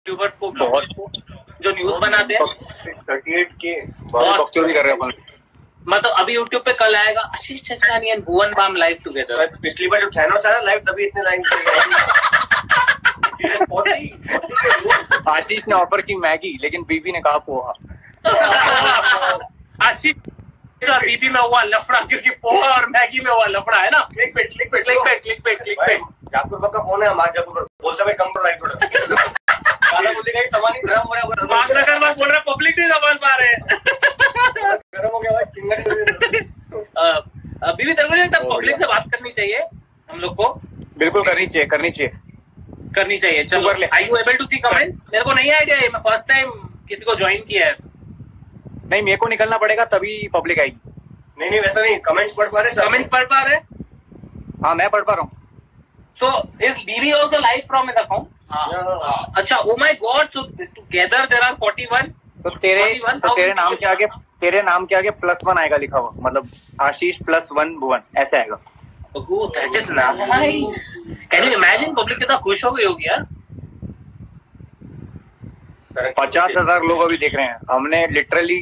YouTubers को, bloggers को जो न्यूज बनाते हैं 38 के बहुत भी कर रहे हैं अपन। मतलब अभी यूट्यूब पे कल आएगा Ashish Chanchlani and Bhuvan Bam live together. पिछली बार जब चैनल आया लाइव तभी इतने लाइन आशीष ने ऑफर की मैगी लेकिन बीबी ने कहा पोहा। आशीष और बीबी में हुआ लफड़ा क्योंकि पोहा और मैगी में हुआ लफड़ा है ना। क्लिक पे जापुर का फोन है हमारे जापुर बोलता मैं कम लाइक थोड़ा काला बोलेगा कि सामान गरम हो रहा है। बागनगर में बोल रहा पब्लिक नहीं संभाल पा रहे हैं। गरम हो गया भाई चिंगड़ी। बीबी तेरे को नहीं लगता पब्लिक से बात करनी चाहिए हम लोग को? बिल्कुल करनी चाहिए। चलो I you able to see comments? मेरे को नहीं आइडिया है, मैं फर्स्ट टाइम किसी को ज्वाइन किया है। नहीं मेरे को निकलना पड़ेगा तभी पब्लिक आएगी। नहीं वैसा नहीं। कमेंट्स पढ़ पा रहे? हाँ मैं पढ़ पा रहा हूँ। So is BB also live from his account? अच्छा, oh my God, so together there are 41. तो तेरे नाम के आगे +1 आएगा लिखा हुआ, मतलब आशीष +1 भुवन ऐसे आएगा। Oh, that is nice. Can you imagine public कितना खुश हो गई होगी यार? 50,000 लोग अभी देख रहे हैं। हमने लिटरली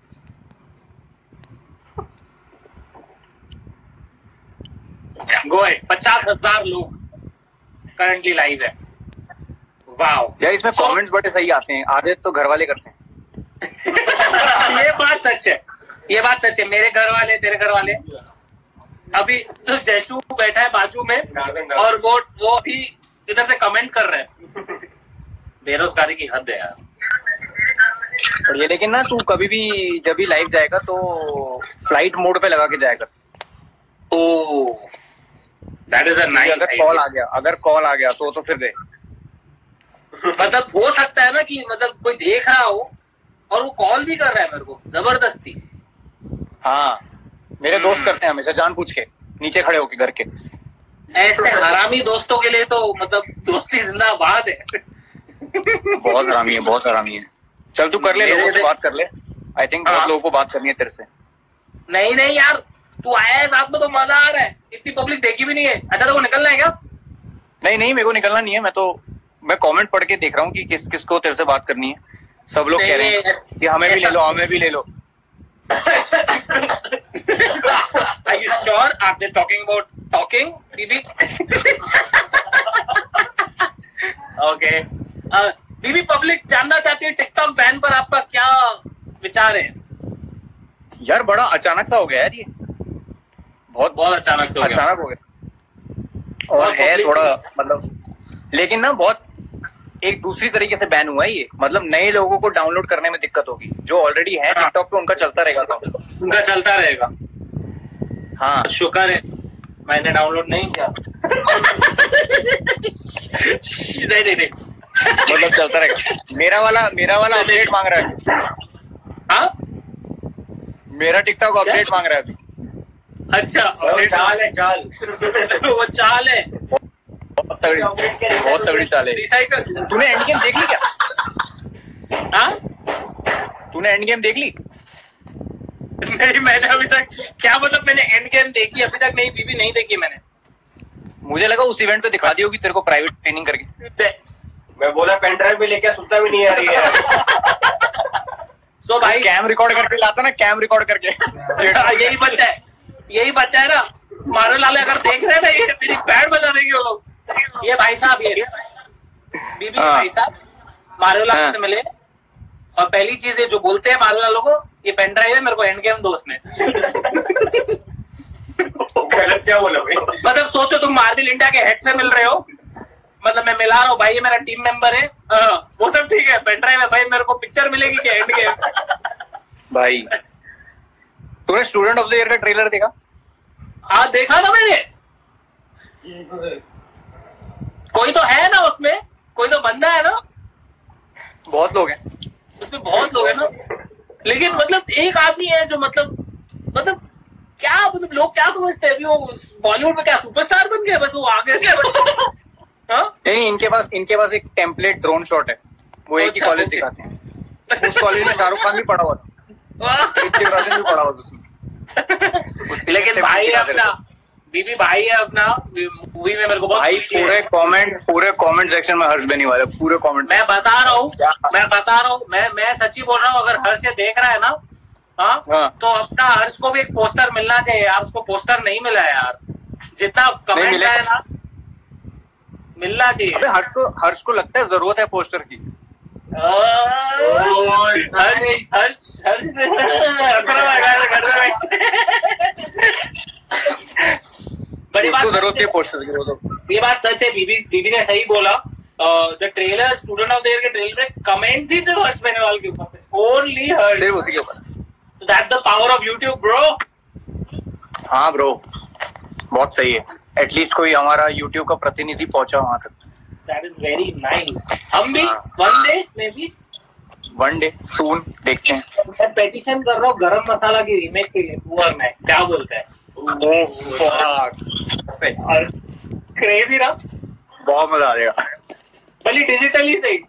गो है 50,000 लोग करंटली लाइव है। वाओ यार इसमें कमेंट्स बड़े सही आते हैं, आधे तो घर वाले करते हैं। ये बात सच है। मेरे घर वाले, तेरे घर वाले, अभी तो जैशु बैठा है बाजू में और वो अभी इधर से कमेंट कर रहे हैं। बेरोजगारी की हद है यार। ये लेकिन ना तू कभी भी जब भी लाइव जाएगा तो फ्लाइट मोड पे लगा के जाएगा। Oh that is a nice. अगर कॉल आ गया तो फिर दे। मतलब हो सकता है ना कि मतलब कोई देख रहा हो और वो कॉल भी कर रहा है मेरे को जबरदस्ती। हाँ मेरे दोस्त करते हैं हमेशा जानबूझ के नीचे खड़े होके घर के। ऐसे हरामी दोस्तों के लिए तो मतलब दोस्ती जिंदाबाद है। बहुत हरामी है। चल तू कर ले, लोगों से बात कर ले। आई थिंक बहुत लोगों को बात करनी है तेरे से। नहीं यार तू आया है साथ में तो मजा आ रहा है। इतनी पब्लिक देखी भी नहीं है। अच्छा तो निकलना है क्या? नहीं मेरे को निकलना नहीं है। मैं कमेंट पढ़ के देख रहा हूँ कि किस को तेरे से बात करनी है। सब लोग कह रहे हैं कि हमें भी ले लो। Are you sure? Are they talking about talking, BB? Okay. BB public जानना चाहती है टिकटॉक बैन पर आपका क्या विचार है? यार बड़ा अचानक सा हो गया यार ये। बहुत अचानक हो गया। और है थोड़ा मतलब, लेकिन ना बहुत एक दूसरी तरीके से बैन हुआ है ये। मतलब नए लोगों को डाउनलोड करने में दिक्कत होगी। जो ऑलरेडी है टिकटॉक पे उनका चलता रहेगा। हाँ शुक्र है मैंने डाउनलोड नहीं किया। नहीं मतलब चलता रहेगा। मेरा वाला अपडेट मांग रहा है। हाँ मेरा टिकटॉक अपडेट मांग रहा है अभी। अच्छा चाल वो चाल है। बहुत तगड़ी चाल है। तूने एंड गेम देख ली क्या? तूने एंड गेम देख ली? नहीं मैंने अभी तक क्या मतलब मैंने एंड गेम देखी अभी तक नहीं। बीबी नहीं देखी मैंने। मुझे लगा उस इवेंट पे दिखा दी होगी तेरे को प्राइवेट ट्रेनिंग करके। मैं बोला पेन ड्राइव भी लेके सुनता भी नहीं आ रही है। तो भाई कैम रिकॉर्ड करके लाता ना, कैम रिकॉर्ड करके। यही बच्चा है ना मारो लाले। अगर देख रहे हैं ना ये मेरी बैंड बजा देंगे वो लोग। ये भाई साहब ये बीबी भाई साहब मारो लाले से मिले और पहली चीज ये जो बोलते हैं मारो लालो को ये पेन ड्राइव है मेरे को एंड गेम दोस्त ने। गलत क्या बोला भाई? मतलब सोचो तुम मार्वल इंडिया के हेड से मिल रहे हो। मतलब मैं मिला रहा हूँ भाई ये मेरा टीम मेंबर है। वो सब ठीक है पेन ड्राइव है भाई मेरे को पिक्चर मिलेगी क्या एंड गेम? भाई तूने स्टूडेंट ऑफ द ईयर का ट्रेलर देखा? हाँ देखा ना मैंने। कोई तो है ना उसमें, कोई तो बंदा है ना। बहुत लोग हैं उसमें, बहुत लोग हैं ना। लेकिन मतलब एक आदमी है जो मतलब क्या मतलब लोग क्या समझते हैं अभी वो बॉलीवुड में क्या सुपरस्टार बन गया बस वो आगे से। नहीं इनके पास एक टेम्पलेट ड्रोन शॉट है। वो एक ही कॉलेज दिखाते हैं। उस कॉलेज में शाहरुख खान भी पढ़ा हुआ था, ऋतिक रोशन भी पढ़ा हुआ था उसमें। लेकिन भाई अपना बीबी भाई है अपना मूवी में, मेरे को बहुत भाई खुशी है। पूरे कमेंट सेक्शन में हर्ष देने वाले, पूरे कमेंट। मैं बता रहा हूँ, मैं सच्ची बोल रहा हूँ, अगर हर्ष ये देख रहा है ना, हाँ, तो अपना हर्ष को भी एक पोस्टर मिलना चाहिए यार, उसको पोस्टर नहीं मिला है यार, जितना कमेंट्स आए ना, मिलना चाहिए। अबे हर्ष को लगता है जरूरत है पोस्टर की। हर्ष से बड़ी बात जरूरत है पोस्टर की। ये बात सच है, बीबी ने सही बोला। The trailer, Student of the Year के ट्रेलर में कमेंट्स ही सिर्फ हर्ष बेनीवाल के ऊपर, ओनली हर्ष, सिर्फ उसी के ऊपर। So that's the power of YouTube, bro. हाँ ब्रो, बहुत सही है। एटलीस्ट कोई हमारा YouTube का प्रतिनिधि पहुंचा वहां तक। That is very nice. हम भी one day maybe. One day soon देखते हैं। मैं पेटिशन कर रहा हूँ गरम मसाला की रीमेक के लिए, तू और मैं, क्या बोलता है? और क्रेजी ना, बहुत मजा आ जाएगा। भले डिजिटली सही,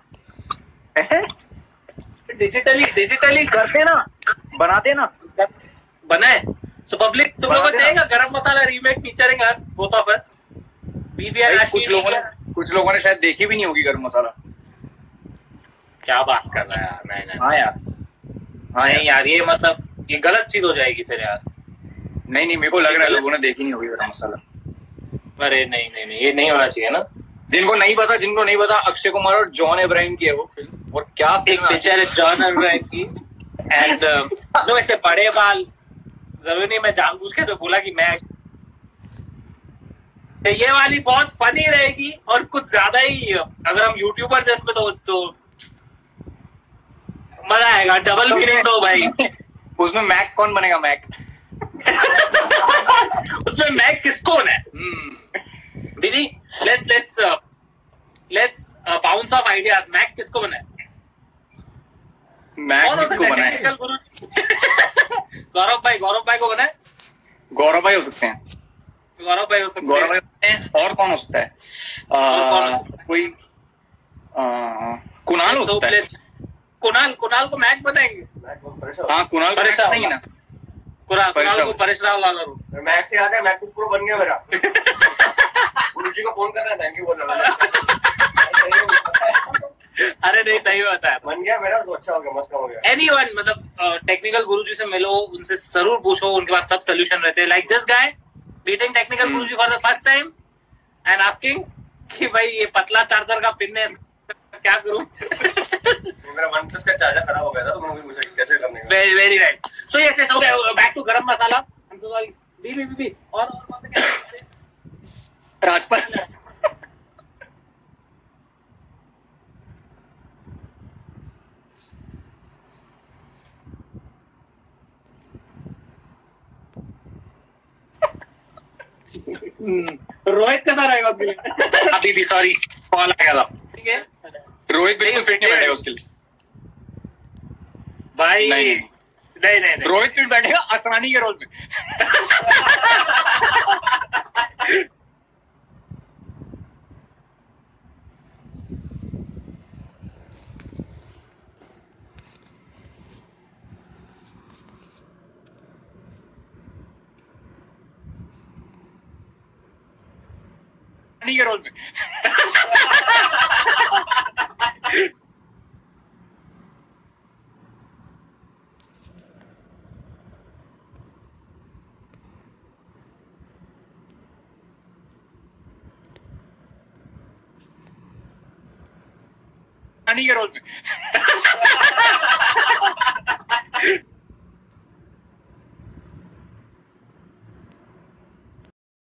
डिजिटली करते ना, बनाते ना, बनाए तो पब्लिक तुम लोगों को चाहिएगा Garam Masala remake featuring us, both of us, BB and Ashish. कुछ लोगों ने शायद देखी भी नहीं होगी गरम मसाला। क्या बात कर रहा है यार? नहीं हाँ यार, हाँ नहीं यार, ये मतलब ये गलत चीज हो जाएगी फिर यार। नहीं मेरे को लग रहा है लोगों ने देखी नहीं होगी गरम मसाला। अरे नहीं ये नहीं होना चाहिए ना। जिनको नहीं पता अक्षय कुमार और जॉन इब्राहिम की है वो फिल्म, और क्या फिल्म है जॉन इब्राहिम की। एंड नो, ऐसे बड़े बाल जरूरी नहीं, मैं जानबूझ के से बोला कि मैं ये वाली बहुत फनी रहेगी, और कुछ ज्यादा ही अगर हम यूट्यूबर जैसे तो मजा आएगा, डबल मीनिंग दो भाई। उसमें मैक कौन बनेगा? मैक उसमें मैक किसको है? दीदी लेट्स बाउंस ऑफ आइडियाज। मैक किसको बना है? मैक किसको बना है? गौरव भाई को बना है। गौरव भाई हो सकते हैं। गौरव भाई हो सकते हैं। और कौन हो सकता है? कोई कुणाल हो सकता है। कुणाल को मैक बनाएंगे। हाँ, कुणाल बनाएंगे ना। कुणाल को परेश राव ला लो। मैक से आ गया, मैक प्रो बन गया मेरा। गुरुजी को फोन कर रहा है, थैंक यू बोल रहा है। अरे नहीं होता है, बन गया मेरा तो अच्छा हो गया, मस्त हो गया। एनीवन, मतलब टेक्निकल गुरुजी से मिलो, उनसे जरूर पूछो, उनके पास सब सोल्यूशन रहते हैं। Like this guy beating technical Guruji for the first time and asking कि भाई ये पतला चार्जर का पिन है, क्या करूं? मेरा OnePlus का चार्जर खराब हो गया था, तो मैंने पूछा कैसे करने का। Very nice. So yes, back to Garam Masala. I am so sorry B और कौन सा राजपाल। रोहित कैसा रहेगा उसके लिए? अभी भी सॉरी, कॉल आ गया था। ठीक है, रोहित बिल्कुल फिट नहीं बैठेगा उसके लिए भाई। नहीं रोहित फिट बैठेगा असरानी के रोल पे। के रोल पे। के रोल पे।